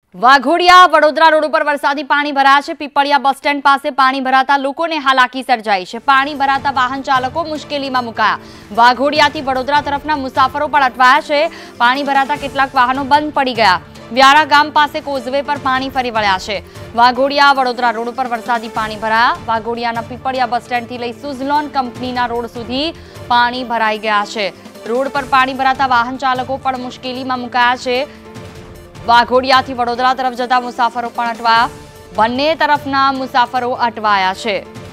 Waghodia Vadodara road ઉપર વરસાદી પાણી ભરાયા છે। પીપળિયા બસ સ્ટેન્ડ પાસે પાણી ભરાતા લોકોને હાલાકી સર્જાઈ છે। પાણી ભરાતા વાહન ચાલકો મુશ્કેલીમાં મુકાયા। વાઘોડિયાથી વડોદરા તરફના મુસાફરો પણ અટવાયા છે। પાણી ભરાતા કેટલાક વાહનો બંધ પડી ગયા। વ્યારા ગામ પાસે કોઝવે પર પાણી ફરી વળ્યા છે। વાઘોડિયા વડોદરા રોડ ઉપર વરસાદી પાણી ભરાયા। વાઘોડિયાના પીપળિયા બસ સ્ટેન્ડથી લઈ સુઝલોન કંપનીના રોડ સુધી પાણી ભરાઈ ગયા છે। રોડ પર પાણી ભરાતા વાહન ચાલકો પણ મુશ્કેલીમાં મુકાયા છે। વાઘોડિયાથી વડોદરા તરફ જતા મુસાફરો પણ અટવાયા। બંને તરફના મુસાફરો અટવાયા છે।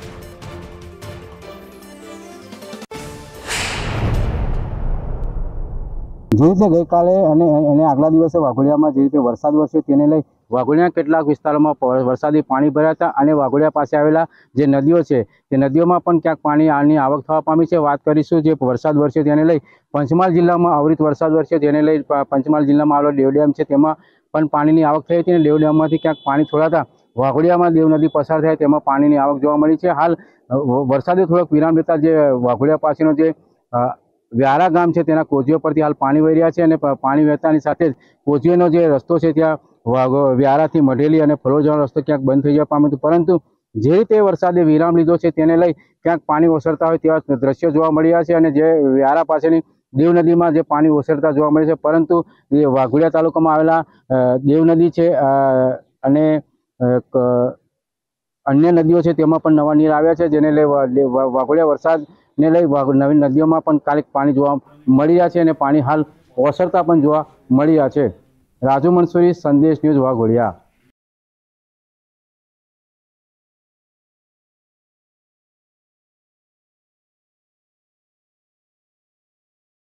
જે રીતે ગઈકાલે અને આગલા દિવસે વાઘોડિયામાં જે રીતે વરસાદ વરસ્યો તેને લઈ વાઘોડિયા કેટલાક વિસ્તારોમાં વરસાદી પાણી ભર્યા હતા અને વાઘોડિયા પાસે આવેલા જે નદીઓ છે તે નદીઓમાં પણ ક્યાંક પાણીની આવક થવા પામી છે। વાત કરીશું જે વરસાદ વરસ્યો તેને લઈ પંચમહાલ જિલ્લામાં અવિરત વરસાદ વરસ્યો તેને લઈ પંચમહાલ જિલ્લામાં આવેલો દેવ ડેમ છે તેમાં પણ પાણીની આવક થઈ હતી અને દેવ ડેમમાંથી ક્યાંક પાણી છોડાતા વાઘોડિયામાં દેવ નદી પસાર થાય તેમાં પાણીની આવક જોવા મળી છે। હાલ વરસાદે થોડોક વિરામ લેતા જે વાઘોડિયા પાસેનો જે વ્યારા ગામ છે તેના કોઝવે પરથી હાલ પાણી વહી રહ્યા છે અને પાણી વહેતાની સાથે જ કોઝવેનો જે રસ્તો છે ત્યાં વ્યારાથી મઢેલી અને ફલોર જવાનો રસ્તો ક્યાંક બંધ થઈ જવા પામ્યો હતો, પરંતુ જે રીતે વરસાદે વિરામ લીધો છે તેને લઈ ક્યાંક પાણી ઓસરતા હોય તેવા દ્રશ્યો જોવા મળી રહ્યા છે અને જે વ્યારા પાસેની દેવ નદીમાં જે પાણી ઓસરતા જોવા મળે છે, પરંતુ જે વાઘોડિયા તાલુકામાં આવેલા દેવ નદી છે અને અન્ય નદીઓ છે તેમાં પણ નવા નીર આવ્યા છે, જેને લઈ વાઘોડિયા વરસાદને લઈ નવી નદીઓમાં પણ કાલિક પાણી જોવા મળી રહ્યા છે અને પાણી હાલ ઓસરતા પણ જોવા મળી રહ્યા છે। રાજુ મંસૂરી, સંદેશ ન્યૂઝ, વાઘોડિયા।